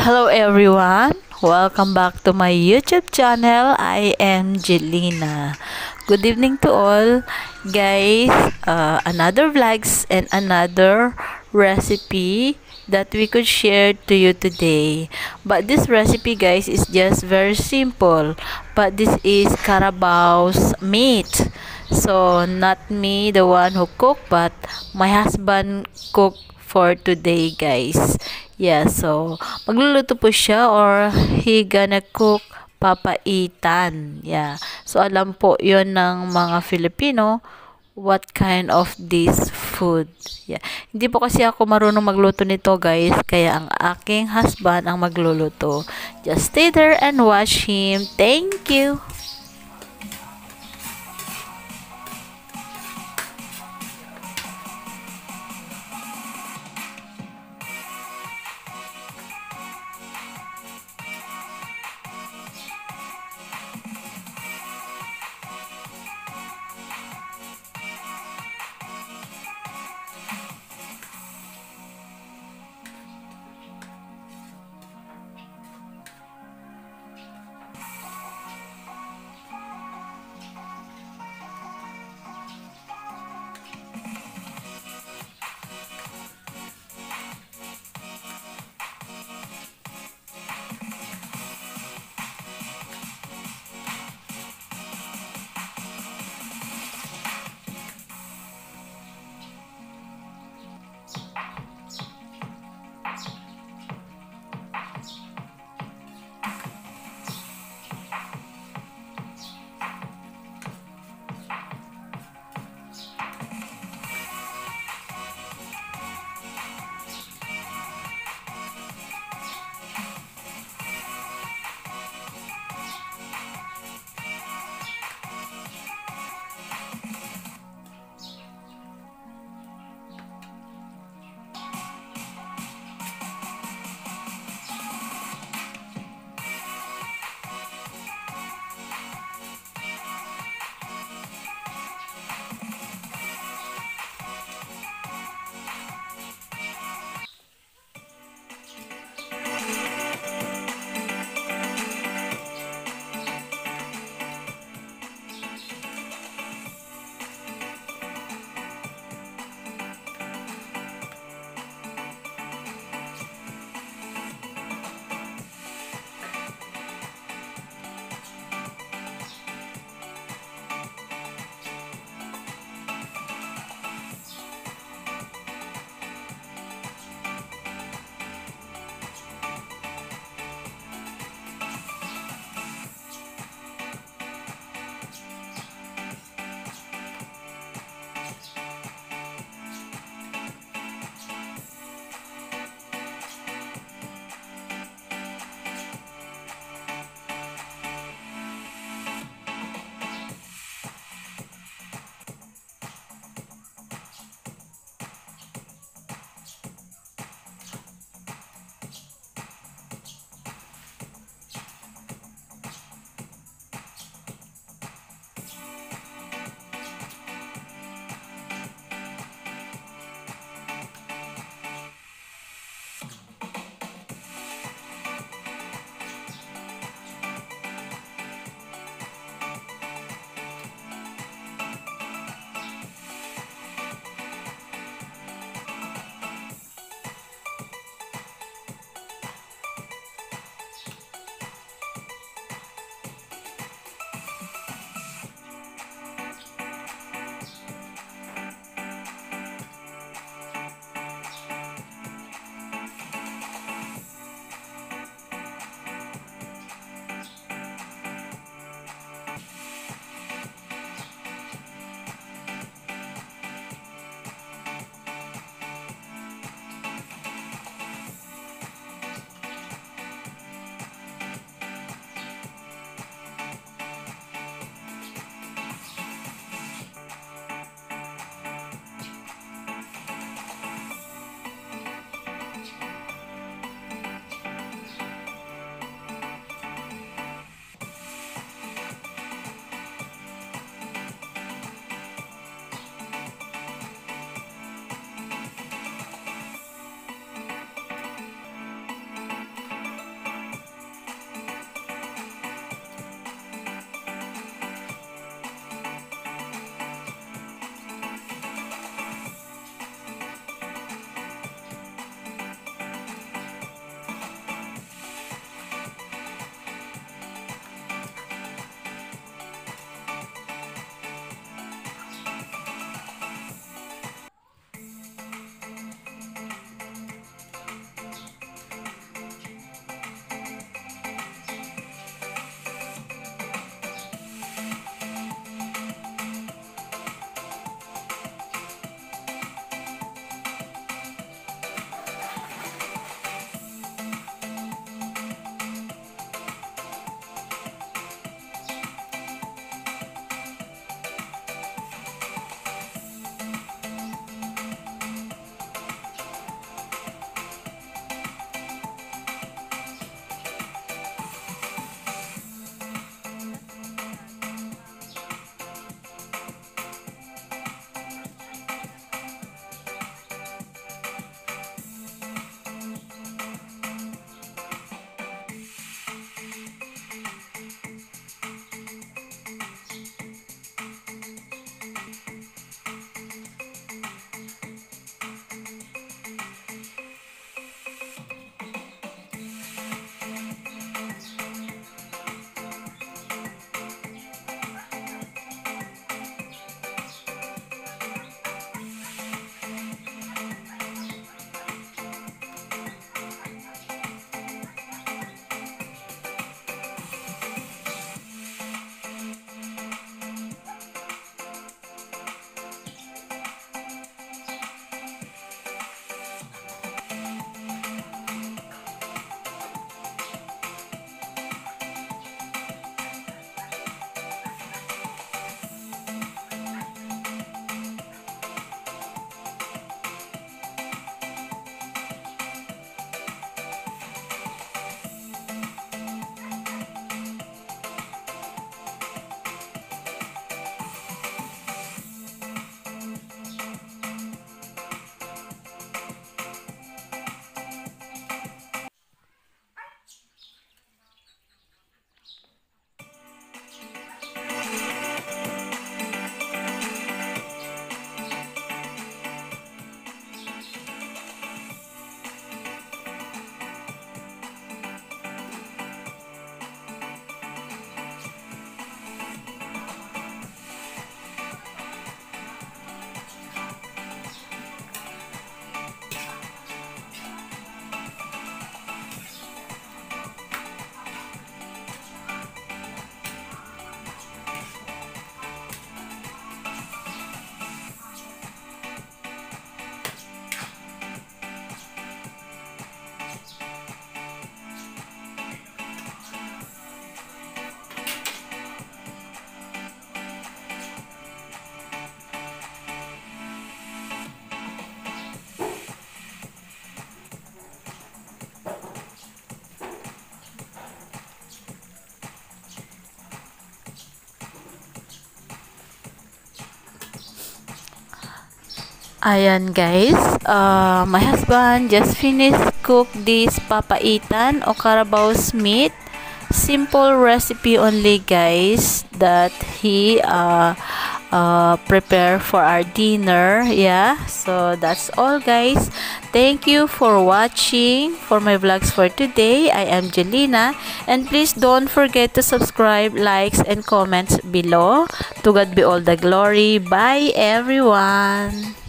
Hello everyone, welcome back to my YouTube channel. I am Jelina. Good evening to all guys. Another vlogs and another recipe that we could share to you today. But this recipe guys is just very simple. But this is Carabao's meat. So not me the one who cook, but my husband cook for today guys. Yeah, so magluluto po siya or he gonna cook papaitan. Yeah. So alam po 'yon ng mga Filipino what kind of this food. Yeah. Hindi po kasi ako marunong magluto nito, guys, kaya ang aking husband ang magluluto. Just stay there and watch him. Thank you. Ayan guys, my husband just finished cook this papaitan o Carabao's meat. Simple recipe only guys that he prepare for our dinner. Yeah, so that's all guys. Thank you for watching for my vlogs for today. I am Jelina, and please don't forget to subscribe, likes and comments below. To God be all the glory. Bye everyone.